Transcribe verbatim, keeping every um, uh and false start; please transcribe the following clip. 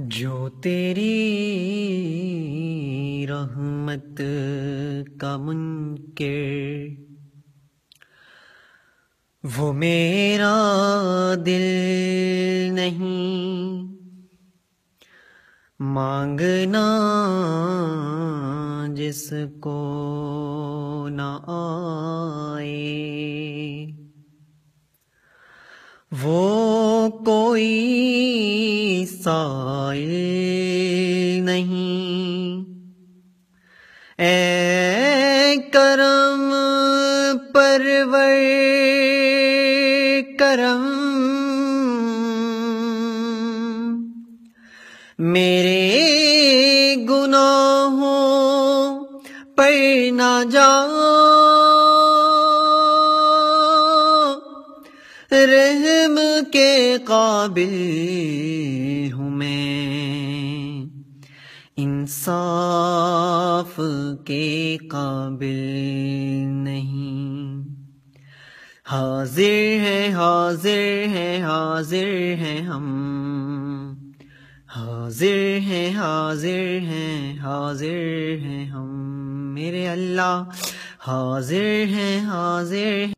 جو تیری رحمت کا منکر، وہ میرا دل نہیں، مانگنا جس کو نہ آئے وہ کوئی سائل نہیں۔ اے کرم پرور کرم، میرے گناہوں پر نہ جا، رحم کے قابل ہوں میں، انصاف کے قابل نہیں۔ حاضر ہے حاضر ہے حاضر ہے ہم، حاضر ہے حاضر ہے حاضر ہے ہم، میرے اللہ حاضر ہیں حاضر